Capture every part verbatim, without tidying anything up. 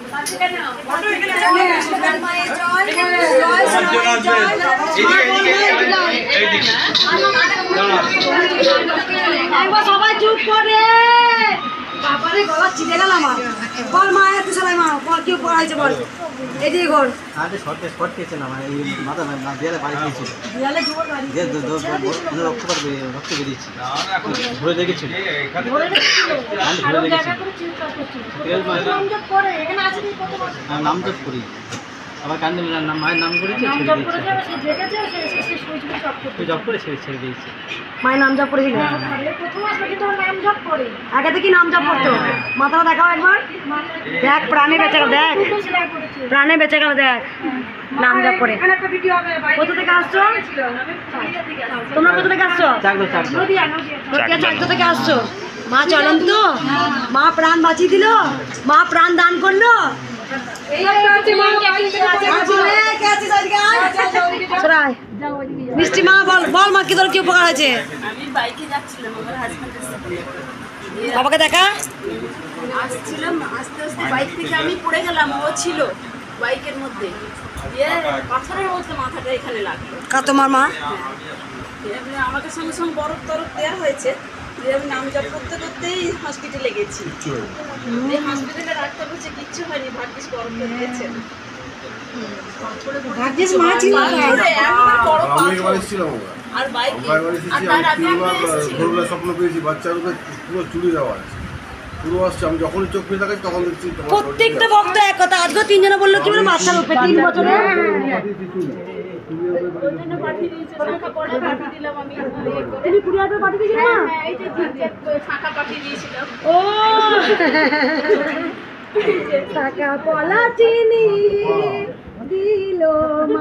একবার সবাই চুপ করে বাবারে গলা চিড়ে গেল আমার বল মা এত সবাই মা বল কি পড়াইছে বল এদিকে ঘর আরে শর্ট শর্ট কেছে না মানে এই মাথা না দেয়ালে বাড়ি দিয়েছিল দেয়ালে জোর বাড়ি দিয়ে দো দো রক্ত পড়বে রক্ত বেরিয়েছে ধরে দেখেছিল ধরে দেখেছিল আমি ধরে দেখেছি তেল মানে নাম জপ করে এখানে আছে কি কত আমি নাম জপ করি আবার কান্দে নাম মায়ের নাম করেছে নাম ছেড়ে জপ দিয়েছে করে সে দেখেছে সে সে সে সুইচ জপ করে তুই জপ করে ছেড়ে ছেড়ে দিয়েছে মায়ের নাম জপ করেছিল প্রথম আসলে কি তোর নাম জপ করে আগে থেকে নাম জপ করতো মাথাটা দেখাও একবার দেখ প্রাণে বেঁচে গেল দেখ প্রাণে বেঁচে গেল দেখ নাম জপ করে কোথা থেকে আসছো তোমরা কোথা থেকে আসছো চাকদো চাকদো নদিয়া চাকদো থেকে আসছো মা চলন্ত মা প্রাণ বাঁচিয়ে দিল মা প্রাণ দান করলো মিষ্টি মা বল বল মা কি তোর কি উপকার হয়েছে আমি বাইকে যাচ্ছিলাম আমার হাজবেন্ডের সাথে বাবাকে দেখা আসছিলাম আস্তে আস্তে বাইক থেকে আমি পড়ে গেলাম ও ছিল বাইকের মধ্যে দিয়ে পাথরের মধ্যে মাথাটা এখানে লাগলো কা তোমার মা এমনি আমাকে সঙ্গে সঙ্গে বরফ তরফ দেওয়া হয়েছে দিয়ে আমি নাম জপ করতে করতেই হসপিটালে গেছি দিয়ে হসপিটালে ডাক্তার বলছে কিচ্ছু হয়নি ভাগ্যিস বরফ দিয়েছে ভাগ্যিস মা ছিল আর বাইক আর তার আগে আমরা এসেছিলাম স্বপ্ন পেয়েছি বাচ্চার পুরো চুরি দেওয়া আছে পুরো আসছে আমি যখনই চোখ পেয়ে থাকি তখন দেখছি প্রত্যেকটা ভক্ত এক কথা আজকে তিনজনে বললো কি বলে বাচ্চার উপরে তিন বছরে তুমি কুড়ি হাজার পাঠিয়ে দিয়েছিলে ও টাকা পলা চিনি দিল মা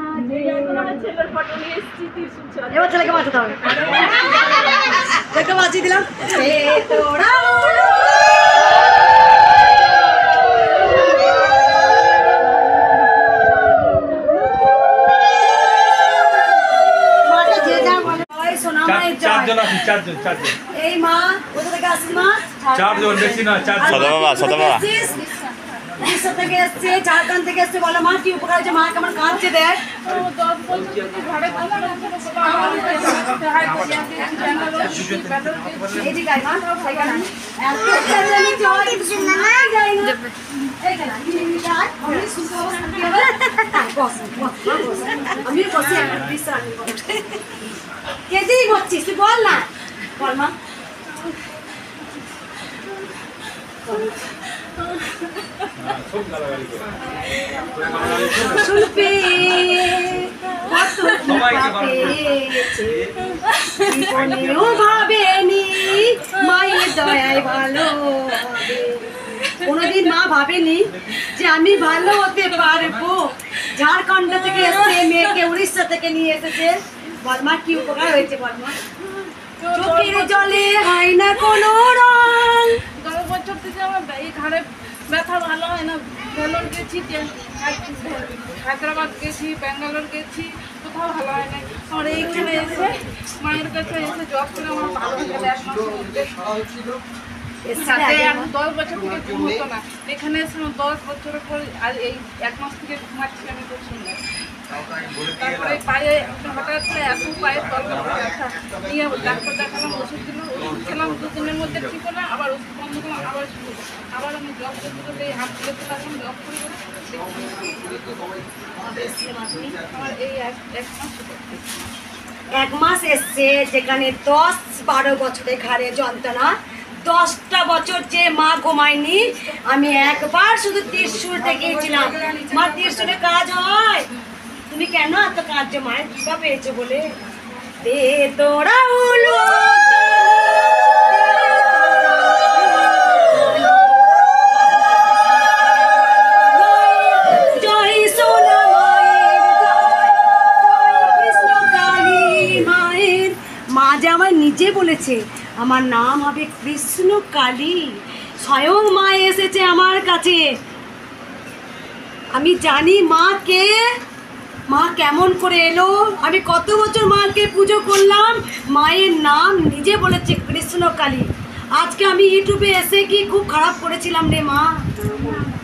এবার ছেলেকে বাঁচাতে হবে ছেলেকে বাঁচিয়ে দিলাম তোরা এই মা কোথা থেকে আসছিস মা চারজন বেশি না চারজন সদা বাবা সদা বাবা উড়িষ্যা থেকে এসছে ঝাড়খণ্ড থেকে এসছে বলো মা কি উপকার হয়েছে মা কেমন কাঁদছে দেখ আমি বসি কেঁদেই বলছিস তুই বল না বল মা শুনবে ভাবেনি মায়ের দয়ায় ভালো কোনোদিন মা ভাবেনি যে আমি ভালো হতে পারবো ঝাড়খণ্ড থেকে এসছে মেয়েকে উড়িষ্যা থেকে নিয়ে এসেছে বলমা কি উপকার হয়েছে বলমা চোখের জলে হয় না কোনো রং দশ বছর থেকে আমার এই ঘাড়ে ব্যথা ভালো হয় না ভেলোর গেছি হায়দ্রাবাদ গেছি ব্যাঙ্গালোর গেছি কোথাও ভালো হয় না আমার এইখানে এসে মায়ের কাছে এসে জব করে আমার ভালো হয়ে গেলে এক মাসের মধ্যে দশ বছর থেকে ঘুম হতো না এখানে এসে দশ বছরের পর আর এই এক মাস থেকে ঘুমাচ্ছি আমি খুব সুন্দর তারপরে পায়ে হঠাৎ করে এত পায়ে তল ব্যথা নিয়ে ডাক্তার দেখালাম ওষুধ দিল ওষুধ খেলাম দুদিনের মধ্যে ঠিক হলো আবার ওষুধ বন্ধ করলাম আবার শুরু আবার আমি জব করতে করতে এই হাত তুলতে থাকলাম জব করে আমার এই এক এক মাস এক মাস এসছে যেখানে দশ বারো বছরের ঘাড়ে যন্ত্রণা দশটা বছর যে মা ঘুমায়নি আমি একবার শুধু ত্রিশূলটা গিয়েছিলাম মা ত্রিশূলে কাজ হয় তুমি কেন এত কাজ মায়ের কৃপা পেয়েছো বলে দে তোরা হলো জয় সোনা মায়ের মা যে আমার নিজে বলেছে আমার নাম হবে কৃষ্ণ কালী স্বয়ং মা এসেছে আমার কাছে আমি জানি মা কে মা কেমন করে এলো আমি কত বছর মাকে পুজো করলাম মায়ের নাম নিজে বলেছে কৃষ্ণ কালী আজকে আমি ইউটিউবে এসে কি খুব খারাপ করেছিলাম রে মা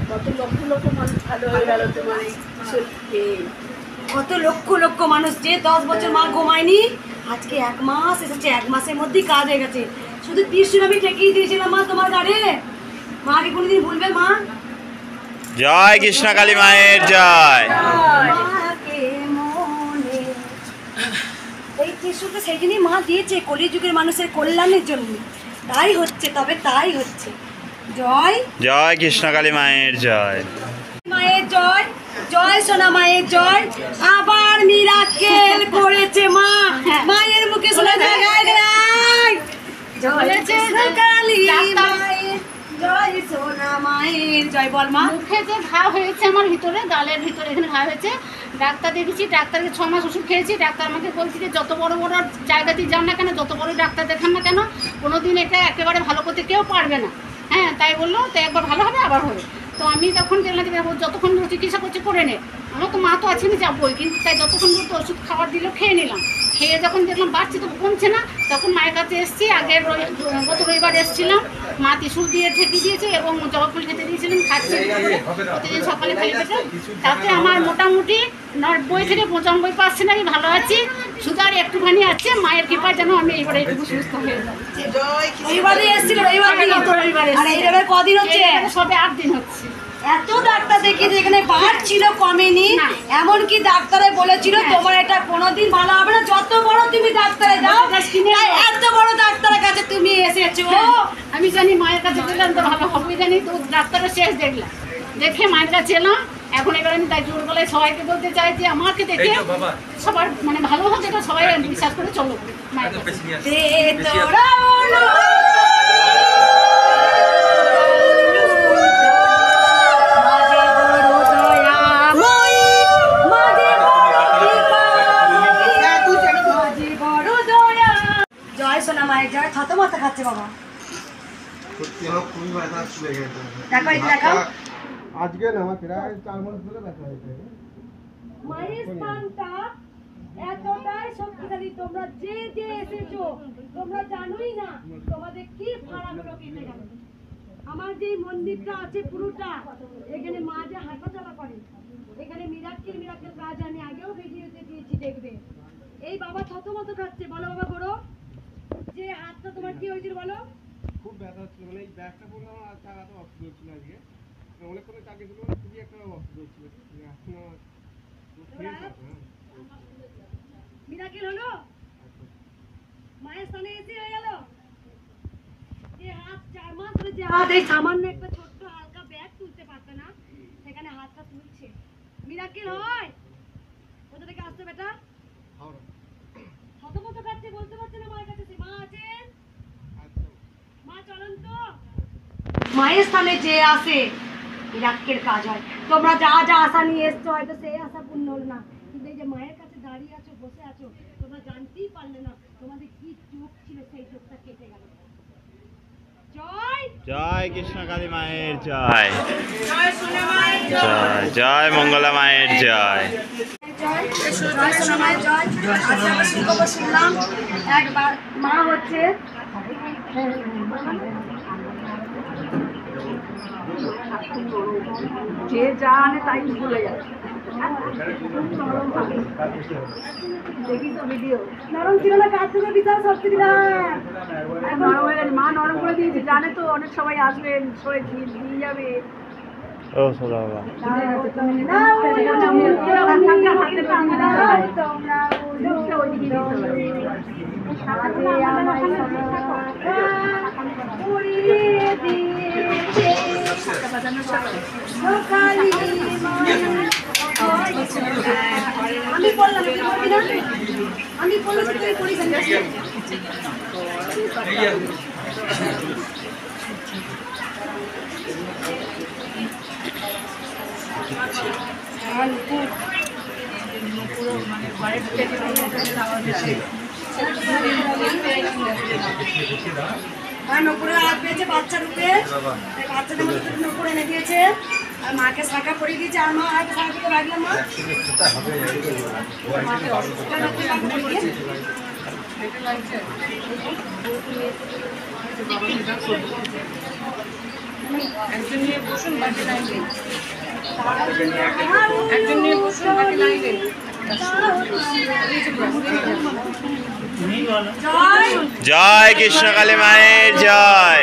কত লক্ষ লক্ষ মানুষ ভালো হয়ে গেল তোমার এই শরীরকে। কত লক্ষ লক্ষ মানুষ যে দশ বছর মা ঘুমায়নি আজকে এক মাস এসেছে, এক মাসের মধ্যেই কাজ হয়ে গেছে। শুধু ত্রিশুল আমি ঠেকিয়ে দিয়েছিলাম মা তোমার গাড়ি, মাকে কোনোদিন ভুলবে মা? জয় কৃষ্ণকালী মায়ের জয়। মাকে মনে এই ত্রিশুলটা সেই জন্যই মা দিয়েছে, কলিযুগের মানুষের কল্যাণের জন্য। তাই হচ্ছে, তবে তাই হচ্ছে। জয় জয় কৃষ্ণকালী মায়ের জয়। মায়ের জয়, জয় সোনা মায়ের জয়। আবার মিরাকেল করেছে মা, মায়ের মুখে শোনা যায় গায় গায়। জয় কৃষ্ণকালী মায়ের জয়, সোনা মায়ের জয়। বল মা। মুখে যে ঘা হয়েছে আমার ভিতরে, গালের ভিতরে এখানে ঘা হয়েছে, ডাক্তার দেখেছি, ডাক্তারকে ছ মাস ওষুধ খেয়েছি। ডাক্তার আমাকে বলছে যে যত বড় বড় জায়গাতেই যান না কেন, যত বড় ডাক্তার দেখান না কেন, কোনো দিন এটা একেবারে ভালো করতে কেউ পারবে না। হ্যাঁ, তাই বললো, তো একবার ভালো হবে আবার হবে। তো আমি তখন দেখলাম যে যতক্ষণ চিকিৎসা করছে করে নে, আমার তো মা তো আছে, আমি যাবোই, কিন্তু তাই যতক্ষণ পর্যন্ত ওষুধ খাবার দিল খেয়ে নিলাম। খেয়ে যখন দেখলাম বাড়ছে তো কমছে না, তখন মায়ের কাছে এসেছি। আগের গত রবিবার এসেছিলাম, মা ত্রিশুল দিয়ে ঠেকে দিয়েছে এবং জবা ফুল খেতে দিয়েছিলেন, খাচ্ছি প্রতিদিন সকালে খালি পেটে। তাতে আমার মোটামুটি নব্বই থেকে পঁচানব্বই পার্সেন্ট আমি ভালো আছি, শুধু আর একটুখানি আছে। মায়ের কৃপায় যেন আমি এইবারে একটু সুস্থ হয়ে যাচ্ছি। রবিবারে এসেছিল, রবিবার দিন। আর এইভাবে কদিন হচ্ছে? সবে আট দিন হচ্ছে। এত ডাক্তার দেখিয়েছে, এখানে বাড়ছিল, কমেনি। এমনকি ডাক্তারে বলেছিল তোমার এটা কোনোদিন ভালো হবে না, যত বড় তুমি ডাক্তারে যাও। তাই এত বড় ডাক্তারের কাছে তুমি এসেছো। আমি জানি মায়ের কাছে গেলাম তো ভালো হবে, জানি তো ডাক্তারের শেষ দেখলাম, দেখে মায়ের কাছে এলাম। এখন এবার আমি তাই জোর গলায় সবাইকে বলতে চাই যে আমাকে দেখে সবার মানে ভালো হচ্ছে, এটা সবাই বিশ্বাস করে চলো মায়ের কাছে। দে তোরা বলো মায়ের জয়। থত মতো খাচ্ছে বাবা। সত্যি আমার খুবই ব্যথা চলে গেছে। দেখো এটা দেখাও। আজকে না আমার প্রায় চার মাস ধরে ব্যথা হয়েছে। মায়ের স্থানটা এতটাই শক্তিশালী, তোমরা যে যে এসেছো তোমরা জানোই না তোমাদের কি ফারাগুলো কেটে গেল। আমার যে মন্দিরটা আছে পুরোটা, এখানে মা যে হাঁটা চলা করে, এখানে মিরাক্কেল মিরাক্কেল কাজ আমি আগেও ভিডিওতে দিয়েছি, দেখবে। এই বাবা থত মতো খাচ্ছে। বলো বাবা বড়, যে হাতটা তোমার কি হয়েছিল বলো? খুব ব্যথা হচ্ছিল, মানে এই ব্যাগটা পড়লে আমার আর টাকাটা অসুবিধা হচ্ছিল আজকে। অনেক কোনো চাকরি ছিল, খুবই একটা অসুবিধা হচ্ছিল। মিরাকেল হলো, মায়ের স্থানে এসে হয়ে গেল। যে হাত চার মাস ধরে যে হাত এই সামান্য একটা ছোট্ট হালকা ব্যাগ তুলতে পারতো না, সেখানে হাতটা তুলছে। মিরাকেল হয়। কোথা থেকে আসতো বেটা? হতমত কাটছে, বলতে পারছে না মায়ের কাছে। মা আছেন, মা চলেন তো। মায়ের স্থানে যে আসে মিরাক্কেল কাজ হয়। তোমরা যা যা আশা নিয়ে এসছো হয়তো সেই আশা পূর্ণ হলো না, কিন্তু এই যে মায়ের কাছে দাঁড়িয়ে আছো, বসে আছো, তোমরা জানতেই পারলে না তোমাদের কি চোখ ছিল, সেই চোখটা কেটে গেল। জয় জয় কৃষ্ণকালী মায়ের জয়। জয় সোনা মায়ের জয় জয় মঙ্গলা মায়ের জয়। জয় জয় সোনা মায়ের জয়। আজকে আমরা সুখবর শুনলাম, একবার মা হচ্ছে যে যা আনে তাই ভুলে যায়। দেখি তো ভিডিও, নরম ছিল না, কাজ থেকে বিশাল শক্তি দিলাম। নরম হয়ে গেছে, মা নরম করে দিয়েছে। জানে তো অনেক সবাই আসবেন, সবাই দিয়ে যাবে। ও সোনা বাবা। আমি বললাম আমি বললাম তুই করিস না। নপুরে হাত পেয়েছে বাচ্চা রূপে, বাচ্চাদের মধ্যে নপুর এনে দিয়েছে আর মাকে শাখা পরিয়ে দিয়েছে। আর মা আর শাখা থেকে রাখলাম মা একজন নিয়ে বসুন বাকি লাইনে একজন নিয়ে বসুন বাকি লাইনে জয় কৃষ্ণকালী মায়ের জয়।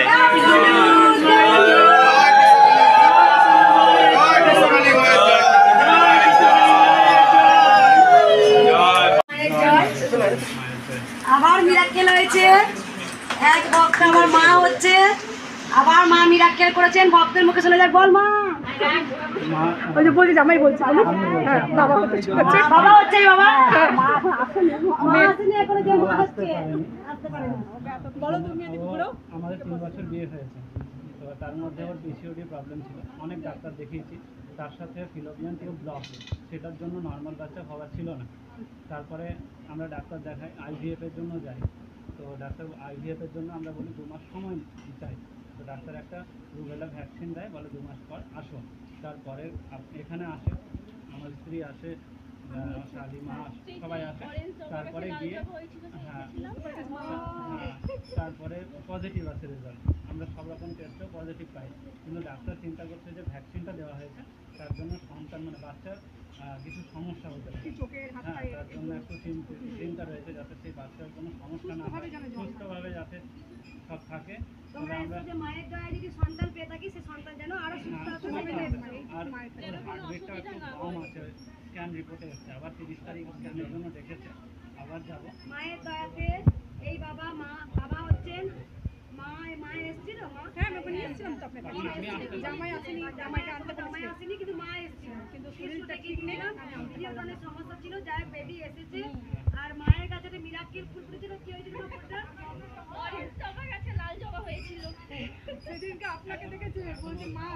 আবার মিরাক্কেল হয়েছে, এক ভক্ত আমার মা হচ্ছে, আবার মা মিরাক্কেল করেছেন, ভক্তের মুখে শুনে যাক, বল মা। ওই যে বলছি জামাই বলছি বাবা হচ্ছে বাবা হচ্ছে বাবা মা আসেনি এখনো, যে মা হচ্ছে আসতে পারে না। বলো তুমি এদিকে ঘুরো। আমাদের তিন বছর বিয়ে হয়েছে, তো তার মধ্যে ওর পিসিওডি প্রবলেম ছিল, অনেক ডাক্তার দেখিয়েছি, তার সাথে ফিলোপিয়ান টিউব ব্লক, সেটার জন্য নর্মাল বাচ্চা হওয়া ছিল না। তারপরে আমরা ডাক্তার দেখাই, আইভিএফ এর জন্য যাই, তো ডাক্তার আইভিএফ এর জন্য আমরা বলি দু মাস সময় চাই, তো ডাক্তার একটা রুবেলা ভ্যাকসিন দেয়, বলে দু মাস পর আসো। তারপরে এখানে আসে, আমার স্ত্রী আসে, আমার শালিমা সবাই আসে, তারপরে গিয়ে হ্যাঁ হ্যাঁ তারপরে পজিটিভ আছে রেজাল্ট, আমরা সব রকম টেস্টেও পজিটিভ পাই, কিন্তু ডাক্তার চিন্তা করছে যে ভ্যাকসিনটা দেওয়া হয়েছে তার জন্য সন্তান মানে বাচ্চার কিছু সমস্যা হতে পারে, হ্যাঁ তার জন্য একটু চিন্তা রয়েছে যাতে সেই বাচ্চার কোনো সমস্যা না হয়, সুস্থভাবে যাতে সব থাকে। মায়ের দয়া যদি সন্তান পেয়ে থাকি, সে সন্তান যেন আরো সুস্থ আর হার্টবিটটা একটু কম আছে, স্ক্যান রিপোর্টে এসছে, আবার তিরিশ তারিখ স্ক্যানের জন্য ডেকেছে, আবার যাব। মায়ের দয়াতে এই বাবা মা বাবা হচ্ছেন, মা মায়ের এসেছিল, মা হ্যাঁ আমি ওখানে এসেছিলাম তো আপনার কাছে, জামাই আসেনি, জামাইকে আনতে জামাই আসেনি কিন্তু মা এসেছিল, কিন্তু শরীরটা কি নিলাম নিজের অনেক সমস্যা ছিল, যাই বেবি এসেছে। আর মায়ের কাছে একটা মিরাক্কেল ফুল ফুটেছিল, কি হয়েছিল ফুলটা? সবার কাছে লাল জবা হয়েছিল, সেদিনকে আপনাকে দেখেছে, বলছে মা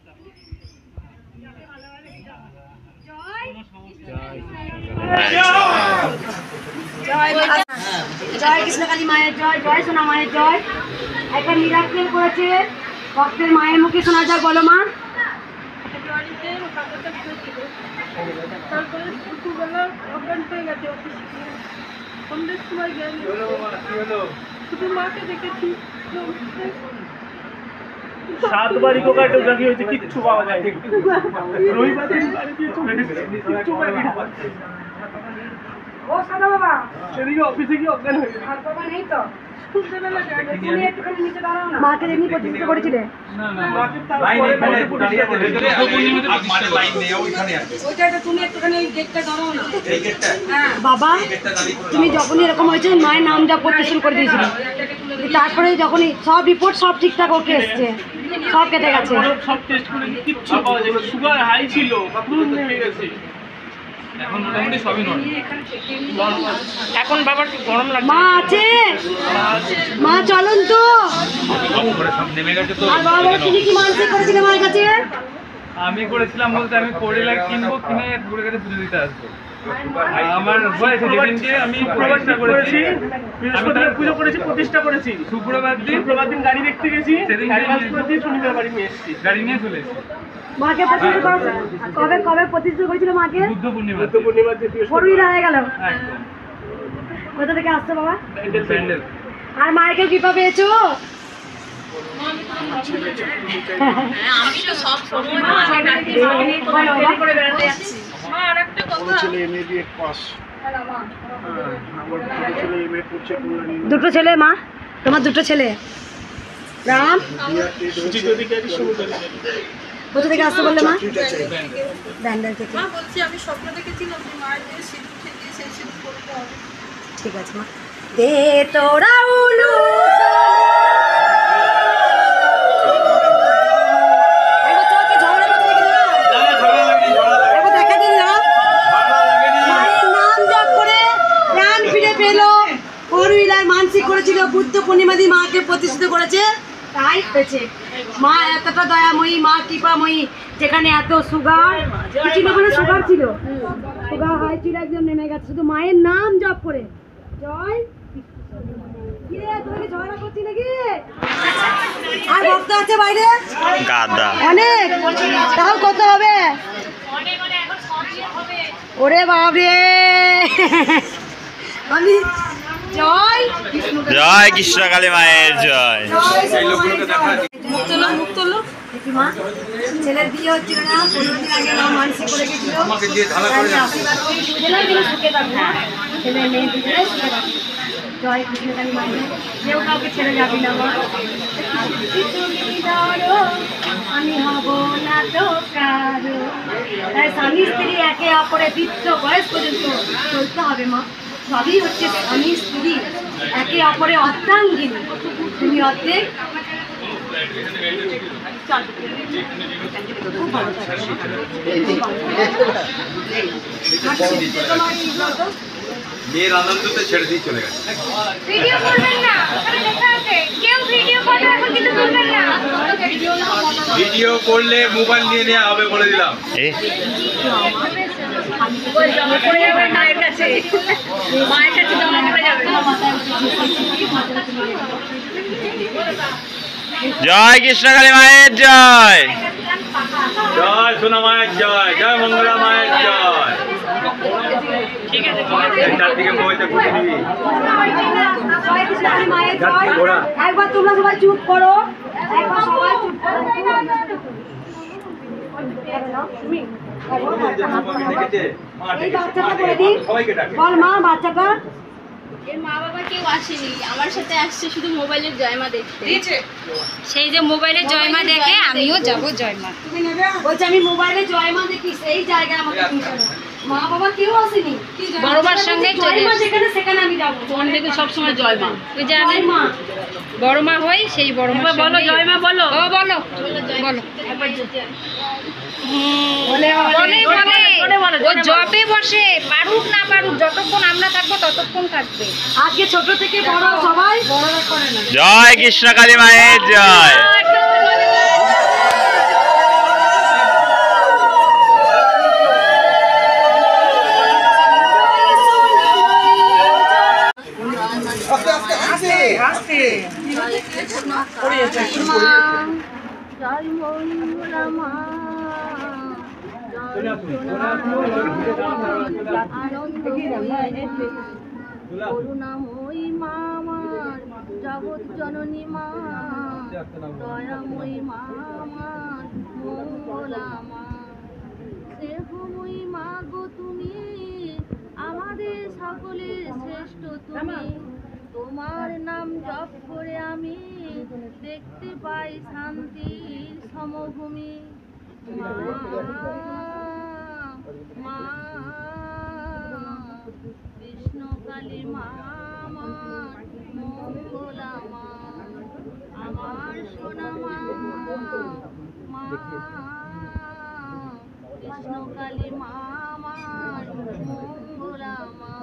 জয় কৃষ্ণকালী মায়ের জয়, জয় সোনা মায়ের জয়। একটা মিরাক্কেল করেছে, ভক্তের মায়ের মুখে শোনা যায়, বলো মা। তারপরে দুপুরবেলা অজ্ঞান হয়ে গেছে, সন্ধ্যের সময় গেল, শুধু মাকে দেখেছি, সাতবার ইকোকার্ডিওগ্রাফি হয়েছে, কিচ্ছু পাওয়া যায় রবিবার দিন বাড়ি দিয়ে চলে এসেছি, কিচ্ছু পাইনি। ও সাদা বাবা সেদিকে অফিসে গিয়ে অজ্ঞান হয়ে গেছে। আর বাবা নেই তো, তুমি একটুখানি নিচে দাঁড়াও না। মাকে যেমনি প্রতিষ্ঠিত করেছিলে, ওইটা তুমি একটুখানি ওই গেটটা দাঁড়াও না। হ্যাঁ বাবা, তুমি যখনই এরকম হয়েছে মায়ের নাম জপ করতে শুরু করে দিয়েছিলে, তারপরে যখনই সব রিপোর্ট সব ঠিকঠাক ওকে এসছে, সব কেটে গেছে, সব টেস্ট করে কিচ্ছু পাওয়া যায় না, সুগার হাই ছিল, পুরো নেমে গেছে, এখন মোটামুটি সবই নয়। এখন বাবার কি গরম লাগছে? মা আছে, মা চলুন তো। নেমে গেছে তো। আর বাবা তুমি কি মানসিক করেছিলে মায়ের কাছে? আমি করেছিলাম বলতে আমি কোরিলা কিনবো, কিনে ঘুরে গেছে পুজো দিতে আসবো। আমার হয়েছে যেদিনকে আমি প্রতিষ্ঠা করেছি, বৃহস্পতিবার পুজো করেছি, প্রতিষ্ঠা করেছি, শুক্রবার দিন শুক্রবার দিন গাড়ি দেখতে গেছি, সেদিন অ্যাডভান্স করে দিয়ে শনিবার বাড়ি নিয়ে এসেছি। গাড়ি নিয়ে চলে এসেছি মাকে প্রতিষ্ঠিত করেছে কবে, কবে প্রতিষ্ঠিত করেছিল মাকে? বুদ্ধ পূর্ণিমা। বুদ্ধ পূর্ণিমার দিন বৃহস্পতিবার। পরুইলা হয়ে গেল। একদম কোথা থেকে আসছো বাবা? প্যান্ডেল। আর মায়ের কৃপা পেয়েছো? আমি তো সব সময় করে বেড়াতে যাচ্ছি। মা আর একটা কথা, ছেলে এমএ বিএড পাস, আমার ছোট ছেলে এমএ করছে কল্যাণী। দুটো ছেলে মা, তোমার দুটো ছেলে। রাম সুচিত অধিকারী সমুদ্রী। কোথা থেকে আসছো বললে মা? ব্যান্ডেল থেকে। মা বলছি আমি স্বপ্ন দেখেছিলাম যে মায়ের যে সিঁদুর থেকে সেই সিঁদুর করতে হবে। ঠিক আছে মা। দে তোরা উলু মানসিক করেছিল, বুদ্ধ পূর্ণিমা দিয়ে মাকে প্রতিষ্ঠিত করেছে, তাই হয়েছে। মা এতটা দয়াময়ী, মা কৃপাময়ী, যেখানে এত সুগার, কিছু সুগার ছিল, সুগার হাই ছিল, একদম নেমে গেছে শুধু মায়ের নাম জপ করে। জয় ঝগড়া করছি নাকি? আর ভক্ত আছে বাইরে গাদা অনেক, তাও কত হবে? ওরে বাবরে, আমি জয় জয় কৃষ্ণকালী মায়ের জয়। জয় মুখ তোলো, মুখ তোলো। মা। ছেলের বিয়ে হচ্ছিল না, পনেরো দিন আগে মা মানসিক করে গেছিল, তাই আশীর্বাদ করে দুজনেই কিন্তু সুখে থাকবো মা। ছেলে মেয়ে দুজনেই সুখে থাকবো। জয় কৃষ্ণকালী মায়ের, কেউ কাউকে ছেড়ে যাবি না মা। তুমি ধরো আমি হব না তো কারো। তাই স্বামী স্ত্রী একে অপরে বৃদ্ধ বয়স পর্যন্ত চলতে হবে মা। সবই হচ্ছে স্বামী স্ত্রী একে অপরে অর্ধাঙ্গিনী। তুমি অর্ধেক, খুব ভালো থাকবে। তোমার কি বলতো? মেয়ের আনন্দতে ছেড়ে দিয়ে চলে গেছে। ভিডিও করবেন না, ওখানে লেখা আছে কেউ ভিডিও করে এখন কিন্তু তুলবেন না। ভিডিও করলে মোবাইল নিয়ে নেওয়া হবে বলে দিলাম। এ মায়ের কাছে মায়ের কাছে জমা পড়ে যাবে। জয় কৃষ্ণকালী মায়ের জয়। জয় সোনা মায়ের জয়, জয় মঙ্গলা মায়ের জয়। চারদিকে বইতে ঘুরে দিবি। একবার তোমরা সবাই চুপ করো, একবার সবাই চুপ করো। এই বাচ্চাটা করে দিই, বল মা বাচ্চাটা। এর মা বাবা কেউ আসেনি, আমার সাথে আসছে শুধু মোবাইলের জয়মা দেখতে। সেই যে মোবাইলের জয়মা দেখে আমিও যাব জয়মা। বলছে আমি মোবাইলে জয়মা দেখি, সেই জায়গায় আমাকে পৌঁছানো। মা বাবা কেউ আসেনি, বড়মার সঙ্গে জয়মা যেখানে সেখানে আমি যাবো। ফোন দেখে সবসময় জয় মা। ওই যে আমি মা বড় মা হই, সেই বড় মা বলো জয়মা বলো। ও বলো বলো ও জবে বসে, পারুক না পারুক, যতক্ষণ আমরা থাকবো ততক্ষণ থাকবে। আজকে ছোট থেকে বড় সবাই বড়রা করে না। জয় কৃষ্ণকালী মায়ের জয়। করুণাময়ী মা আমার, জগৎ জননী মা, দয়াময়ী মা আমার, মঙ্গলা মা, স্নেহময়ী মা গো তুমি, আমাদের সকলের শ্রেষ্ঠ তুমি। তোমার নাম জপ করে আমি দেখতে পাই শান্তির সমভূমি। মা মা কৃষ্ণকালী মা আমার, মঙ্গলা মা, আমার সোনা মা, মা কৃষ্ণকালী মা আমার, মঙ্গলা মা।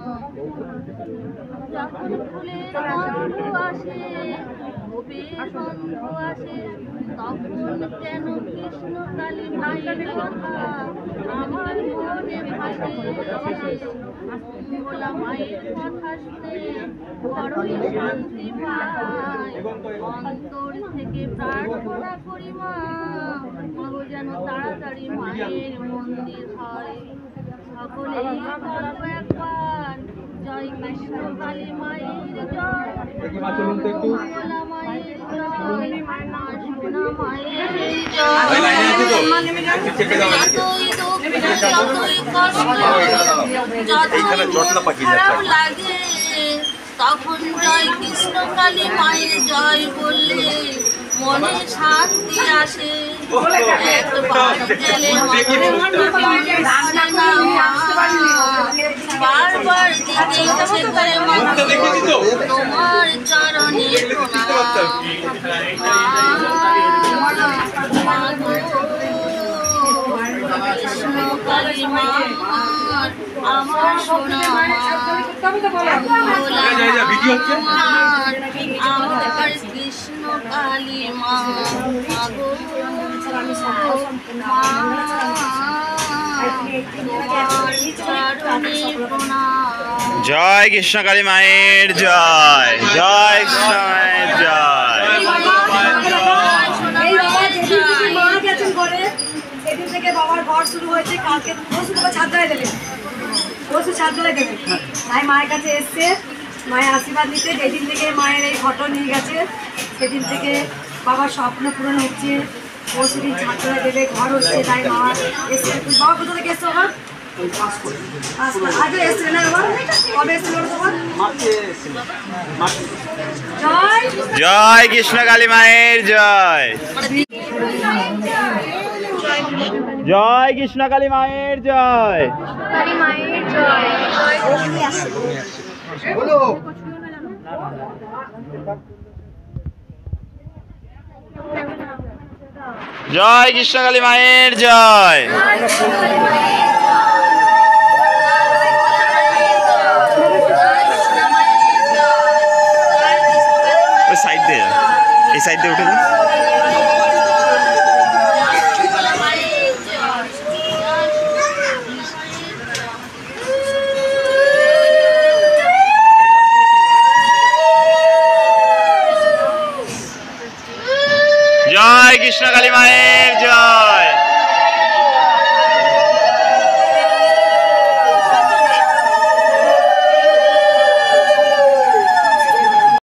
যখন ফুলের গন্ধ আসে, গোপের গন্ধ আসে, তখন কেন কৃষ্ণকালী মায়ের কথা আমার মনে ভাসে। মঙ্গলা মায়ের কথা শুনে বড়ই শান্তি পাই, অন্তর থেকে প্রার্থনা করি মা, মাগো যেন তাড়াতাড়ি মায়ের মন্দির হয়। সকলেই বলবো একবার জয় কৃষ্ণকালী মায়ের জয়, মঙ্গলা মায়ের জয়, মা সোনা মায়ের জয়। যতই দুঃখ যতই কষ্ট যতই খারাপ লাগে, তখন জয় কৃষ্ণকালী মায়ের জয় বললে মনে শান্তি আসে। একবার গেলে বারবার দিতে ইচ্ছে করে তোমার চরণে কৃষ্ণকালী মা আমার সোনা আমার কৃষ্ণকালী মা, জয় কৃষ্ণকালী মায়ের জয়। জয় কৃষ্ণ মায়ের জয়। এই বাবা যেদিন থেকে মা গেছেন ঘরে, সেদিন থেকে বাবার ঘর শুরু হয়েছে। কালকে পরশু বাবা ছাদ ধরে দেবে, পরশু ছাদ ধরে দেবে। তাই মায়ের কাছে এসছে মায়ের আশীর্বাদ নিতে। যেদিন থেকে মায়ের এই ফটো নিয়ে গেছে, সেদিন থেকে বাবার স্বপ্ন পূরণ হচ্ছে। পরশুদিন ছাত্ররা দেবে, ঘর হচ্ছে, তাই মামা এসে। তুই বাবা কোথা থেকে এসছো আমার? আজও এসছে না বাবা? কবে এসছিল তোমার? জয় জয় কৃষ্ণকালী মায়ের জয়। জয় কৃষ্ণকালী মায়ের জয়। জয় কৃষ্ণকালী মায়ের জয়। ওই সাইড দিয়ে, এই সাইড দিয়ে উঠে যান।